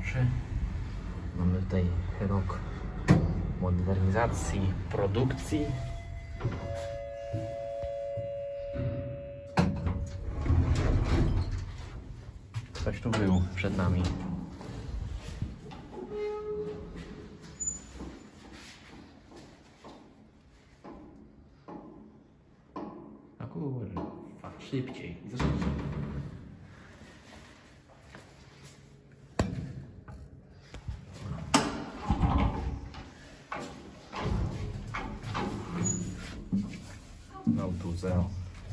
oczy. Mamy tutaj rok modernizacji, produkcji. Ktoś tu był przed nami. A kurwa, szybciej. No tu zero.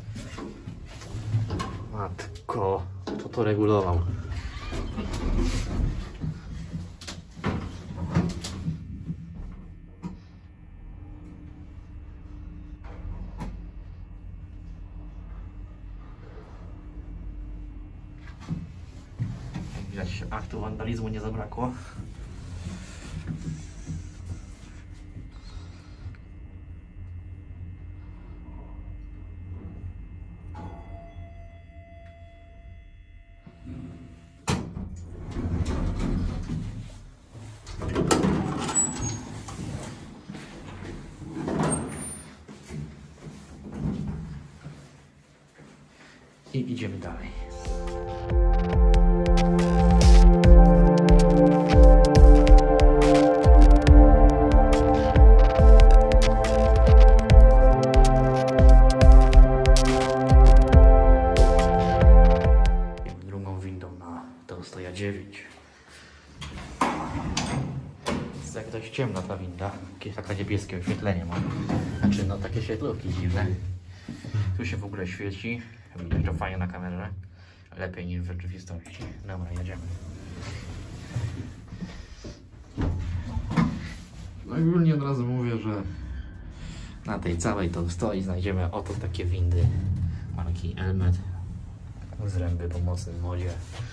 Matko, kto to regulował? Widać, aktu wandalizmu nie zabrakło. I idziemy dalej. Drugą windą na Tolstoja 9. Jest jak dość ciemna ta winda. Takie niebieskie oświetlenie ma. Znaczy no takie świetlówki dziwne. Tu się w ogóle świeci. Widać to fajnie na kamerze. Lepiej niż w rzeczywistości. Dobra, jedziemy. No i ogólnie od razu mówię, że na tej całej Tolstoi znajdziemy oto takie windy marki Elmet. Zręby pomocne w modzie.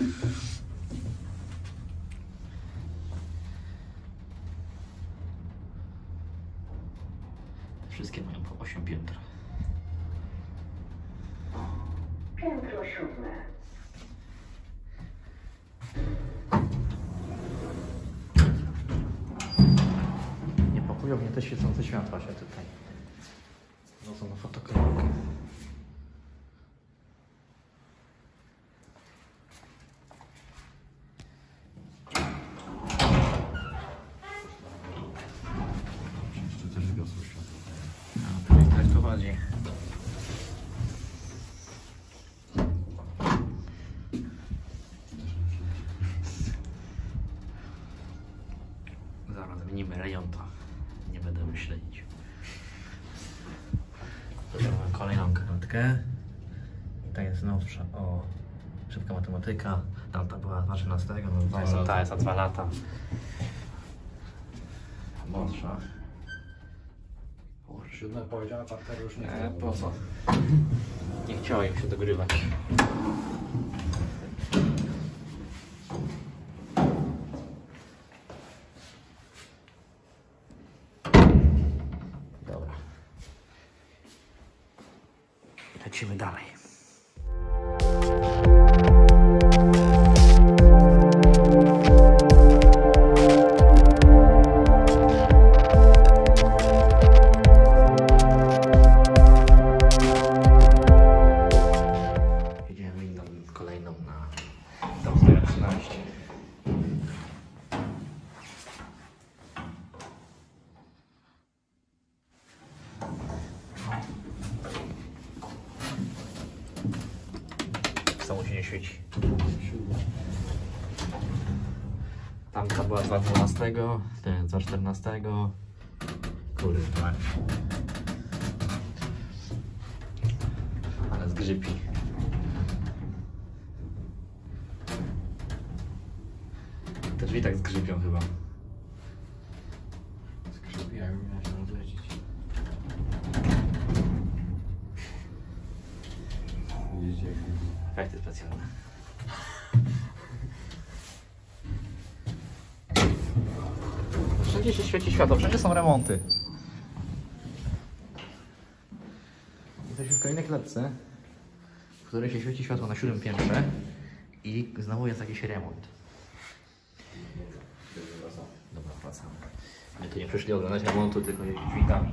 Wszystkie mają po 8 piętr. Piętro 7. Niepokoją mnie te świecące światła się tutaj. No są na fotokropkę. Jeszcze też wiosło światło. A tutaj tak to chodzi. Zaraz zmienimy rejon, to nie będę myśleć. Tutaj mamy kolejną kartkę. I ta jest nowsza. O, szybka matematyka. Tamta była 12, no ta jest za 2 lata. Młodsza. 7 powiedziała parteru już nie. Po co? Nie chciałem się dogrywać. Dobra. Lecimy dalej. Jedziemy inną, kolejną na Tolstoja 13. Samo się nie świeci. Tamta była za 12, ten za 14. Kurwa. Ale zgrzypi. Te drzwi tak zgrzypią chyba. Skrzypi, jakby miała się rozlecieć. Widzicie, jak Efekty specjalne. Wszędzie się świeci światło, wszędzie są remonty. Jesteśmy w kolejnej klatce, w której się świeci światło na 7. piętrze i znowu jest jakiś remont. opłacamy. My tu nie przyszli oglądać remontu, tylko jeździć dźwigami.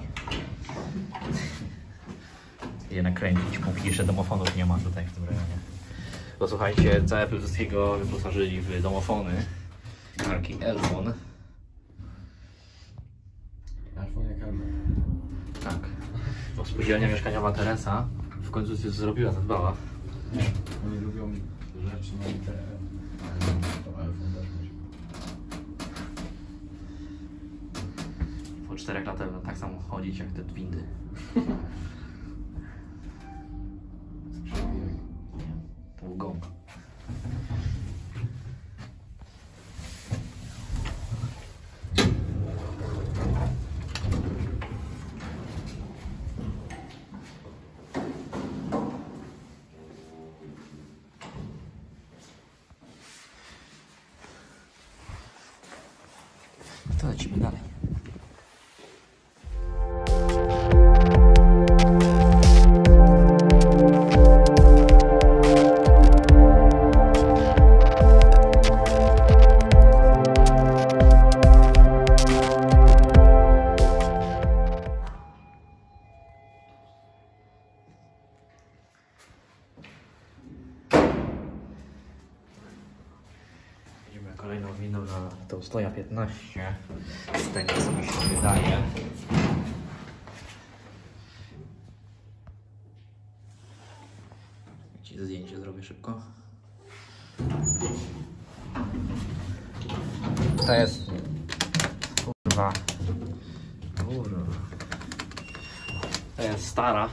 Je nakręcić, póki że domofonów nie ma tutaj w tym rejonie. Bo słuchajcie, całe Piłsudskiego wyposażyli w domofony marki Elfon. Elfon jak Elfon. Tak. Bo spółdzielnia mieszkaniowa Teresa w końcu coś zrobiła, zadbała. Nie, oni lubią rzeczy na literę. To Elfon też musi. Po 4 latach będą tak samo chodzić jak te windy. Przebijaj. To był gąb. To lecimy dalej. Idziemy kolejną windą na Tolstoja 15. Z tego co mi się wydaje. Ci zdjęcie zrobię szybko. To jest... Kurwa. To jest stara.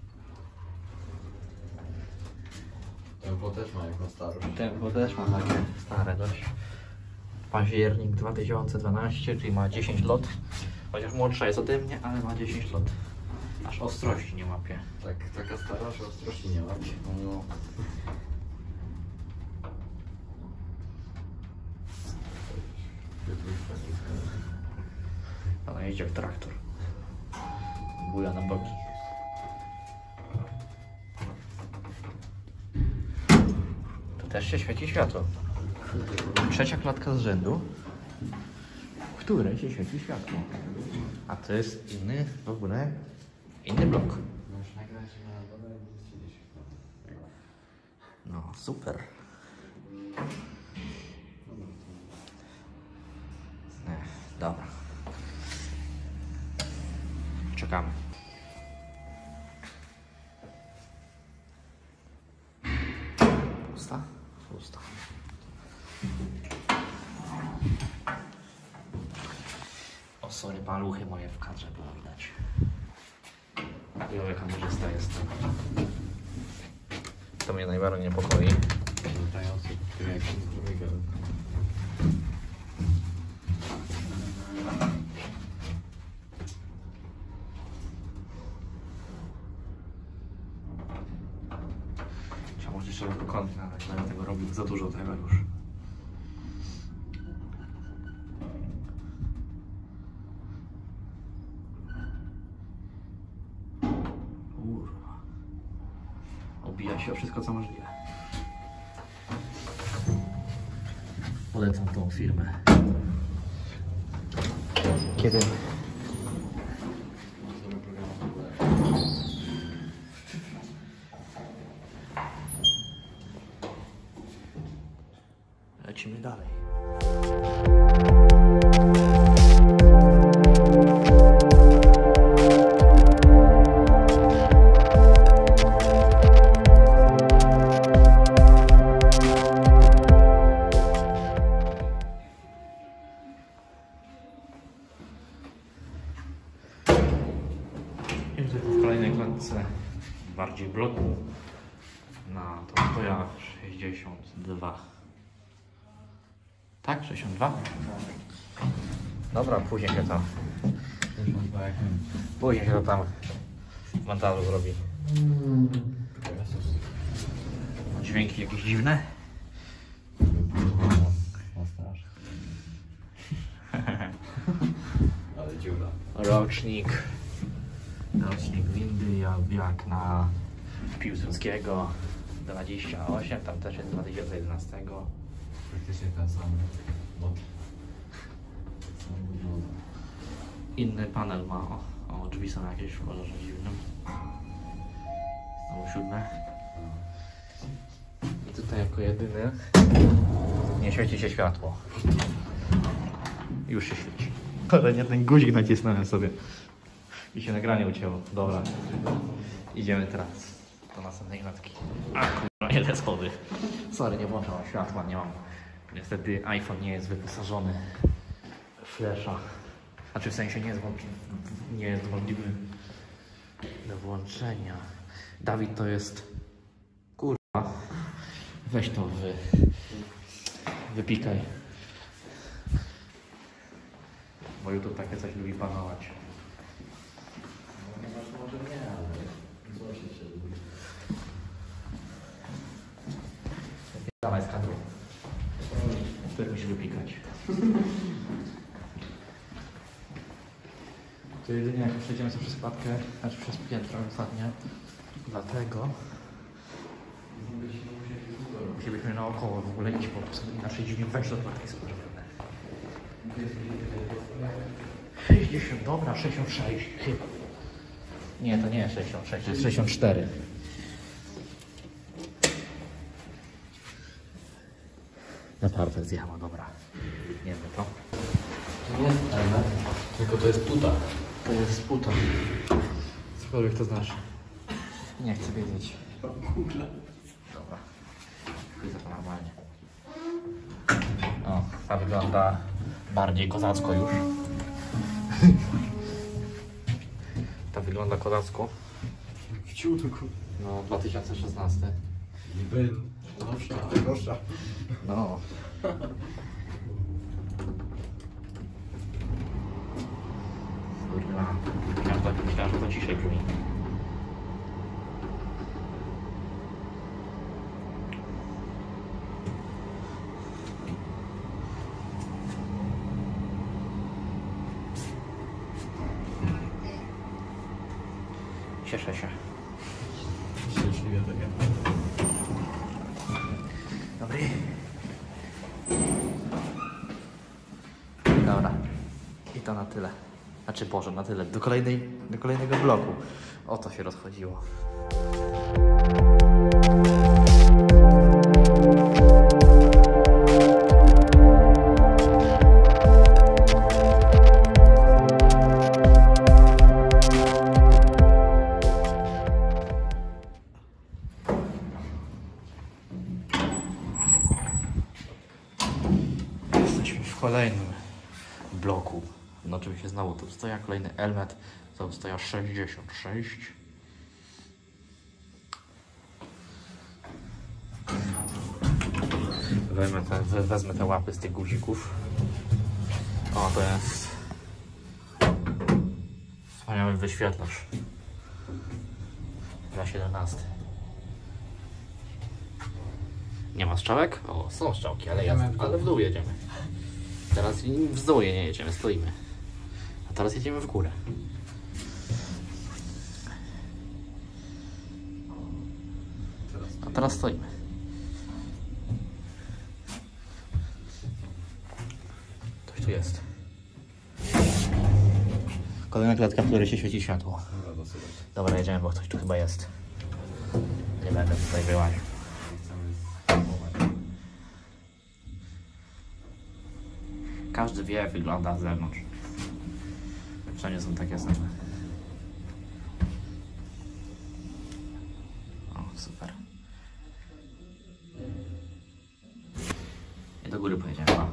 Tempo też ma jak na starość. Tempo też ma takie stare dość. Październik 2012, czyli ma 10 lot. Chociaż młodsza jest ode mnie, ale ma 10 lot. Aż ostrości nie łapie. Tak, taka stara, że ostrości nie łapie. No. Ona jeździ jak traktor. Buja na boki. Tu też się świeci światło. Trzecia klatka z rzędu, w której się świeci światło. A to jest inny, w ogóle inny blok. Możesz nagrać na dole i siedzieć. No, super. Dobra. Czekamy. Pusta? Pusta. O, sorry, paluchy moje w kadrze było widać. Biały kamerzysta jestem. To mnie najbardziej niepokoi. Latający, który jak się zbiega. Trzeba może jeszcze tylko kąt nadać, będę tego robił za dużo tego już. Kurwa. Obija się o wszystko co możliwe. Polecam tą firmę. Kiedy? Lecimy dalej. Jesteśmy w kolejnej klatce, bardziej bloku, na Tolstoja 62. Tak? 62? Dobra, później się tam. Później się to tam w montażu zrobi. Dźwięki jakieś dziwne? Ale dziura. Rocznik windy jak na Piłsudskiego 28, tam też jest 2011. Praktycznie ten sam mod. inny panel ma. O, drzwi są jakieś w kolorze dziwnym. Znowu 7. I tutaj jako jedyny nie świeci się światło. Już się świeci. Ale nie, ten guzik nacisnąłem sobie i się nagranie ucięło. Dobra, idziemy teraz do następnej klatki. A kurwa, ile schody. Sorry, nie włączałem światła, nie mam. Niestety iPhone nie jest wyposażony w flasha. Znaczy w sensie nie jest możliwy do włączenia. Dawid to jest... Kurwa. Weź to wypikaj. Bo YouTube takie coś lubi panować. Może nie, ale zobaczyć się lubi. Dawaj z kadru. Który musi wypikać. To jedynie jak przejdziemy sobie przez klatkę, znaczy przez piętro ostatnie. Dlatego musielibyśmy naokoło w ogóle iść, bo inaczej dziwnie wejść do klatki super. 60, dobra, 66 chyba. Nie, to nie jest 66, to jest 64. Naprawdę zjechała, dobra. Nie wiem to. To nie jest element, tylko to jest puta. To jest puta. Cokolwiek to znaczy. Nie chcę wiedzieć. Dobra. Widzę to normalnie. O, ta wygląda bardziej kozacko już. Ta wygląda kozacko. W ciutku. No, 2016. Niby nowsza, gorsza. No. Kurwa. Myślałem, że to ciszej brzmi. Cieszę się. Szczęśliwie tak jak. Dobry. Dobra. I to na tyle. Znaczy Boże, na tyle. Do kolejnego bloku. O to się rozchodziło. Jesteśmy w kolejnym bloku. No oczywiście znowu tu stoja kolejny element, to stoja 66. Wezmę te łapy z tych guzików. O, to jest wspaniały wyświetlacz dla 17. Nie ma strzałek? O, są strzałki, ale w dół jedziemy. Teraz w dół nie jedziemy, stoimy. A teraz jedziemy w górę. A teraz stoimy. Coś tu jest. Kolejna klatka, w której się świeci światło. Dobra, jedziemy, bo ktoś tu chyba jest. Nie będę tutaj wyłaził. Każdy wie, jak wygląda z zewnątrz. Wszędzie są takie same. O, super. I do góry pojedziemy. O.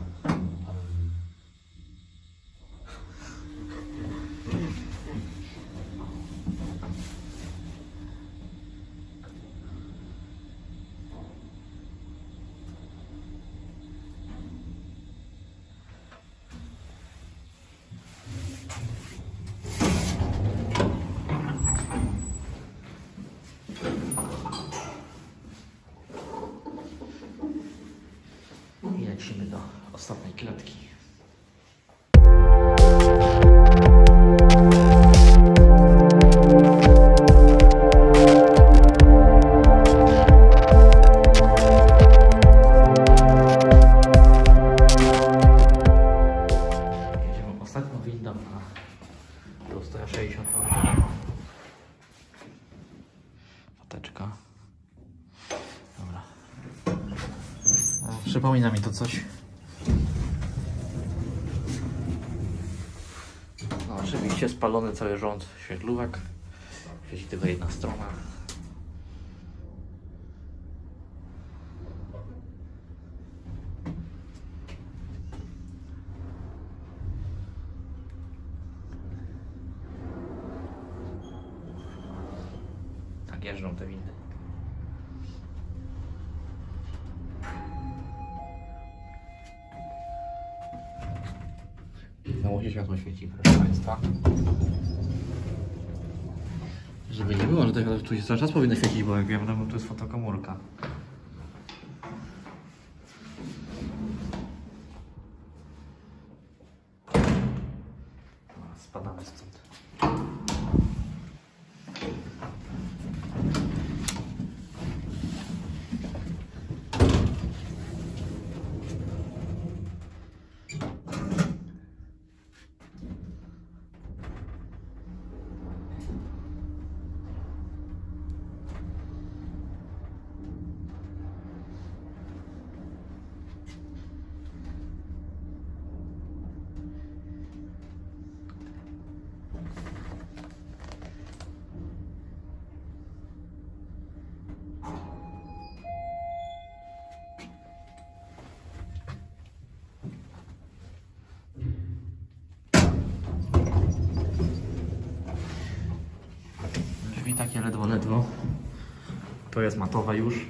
168. Foteczka. Dobra. Przypomina mi to coś. No, oczywiście spalony cały rząd świetlówek. Świeci tylko jedna strona. Tak jeżdżą te windy. Znowu się światło świeci, proszę Państwa. Żeby nie było, że to tu się cały czas powinno świecić, bo jak wiem, to jest fotokomórka. No, spadamy stąd. Drzwi takie ledwo. To jest matowa już.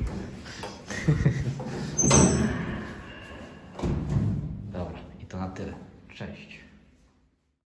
Dobra, i to na tyle. Cześć.